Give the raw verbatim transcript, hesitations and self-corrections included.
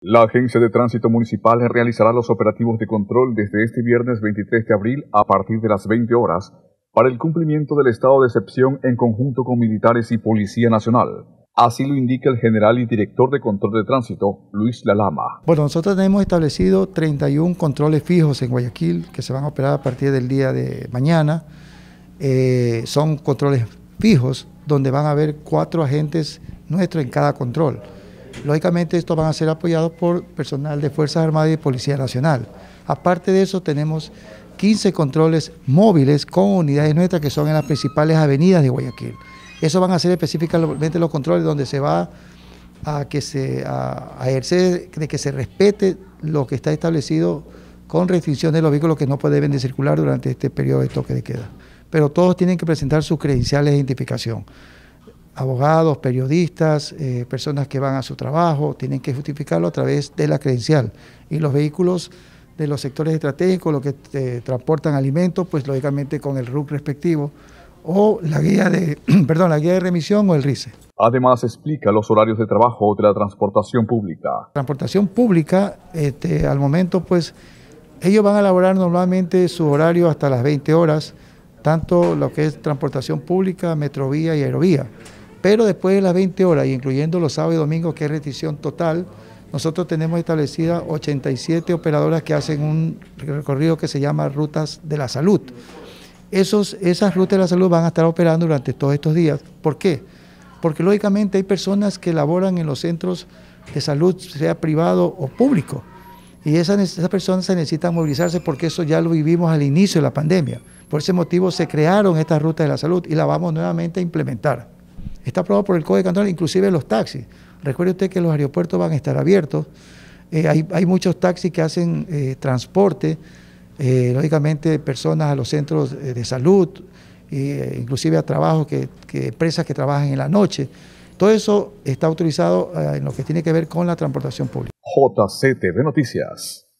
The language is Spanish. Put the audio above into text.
La Agencia de Tránsito Municipal realizará los operativos de control desde este viernes veintitrés de abril a partir de las veinte horas para el cumplimiento del estado de excepción en conjunto con militares y Policía Nacional. Así lo indica el general y director de control de tránsito, Luis Lalama. Bueno, nosotros tenemos establecido treinta y uno controles fijos en Guayaquil que se van a operar a partir del día de mañana. Eh, son controles fijos donde van a haber cuatro agentes nuestros en cada control. Lógicamente estos van a ser apoyados por personal de Fuerzas Armadas y Policía Nacional. Aparte de eso tenemos quince controles móviles con unidades nuestras que son en las principales avenidas de Guayaquil. Eso van a ser específicamente los controles donde se va a, que se, a, a ejercer de que se respete lo que está establecido con restricción de los vehículos que no deben de circular durante este periodo de toque de queda. Pero todos tienen que presentar sus credenciales de identificación. Abogados, periodistas, eh, personas que van a su trabajo, tienen que justificarlo a través de la credencial. Y los vehículos de los sectores estratégicos, los que eh, transportan alimentos, pues lógicamente con el R U C respectivo, o la guía de, perdón, la guía de remisión o el R I C E. Además explica los horarios de trabajo de la transportación pública. Transportación pública, este, al momento pues, ellos van a elaborar normalmente su horario hasta las veinte horas, tanto lo que es transportación pública, metrovía y aerovía. Pero después de las veinte horas, incluyendo los sábados y domingos, que es restricción total, nosotros tenemos establecidas ochenta y siete operadoras que hacen un recorrido que se llama Rutas de la Salud. Esos, esas rutas de la salud van a estar operando durante todos estos días. ¿Por qué? Porque lógicamente hay personas que laboran en los centros de salud, sea privado o público. Y esas, esas personas se necesitan movilizarse porque eso ya lo vivimos al inicio de la pandemia. Por ese motivo se crearon estas rutas de la salud y las vamos nuevamente a implementar. Está aprobado por el Código Cantonal, inclusive los taxis. Recuerde usted que los aeropuertos van a estar abiertos. Eh, hay, hay muchos taxis que hacen eh, transporte, eh, lógicamente personas a los centros de salud, eh, inclusive a trabajos, que, que empresas que trabajan en la noche. Todo eso está autorizado eh, en lo que tiene que ver con la transportación pública. J C T V Noticias.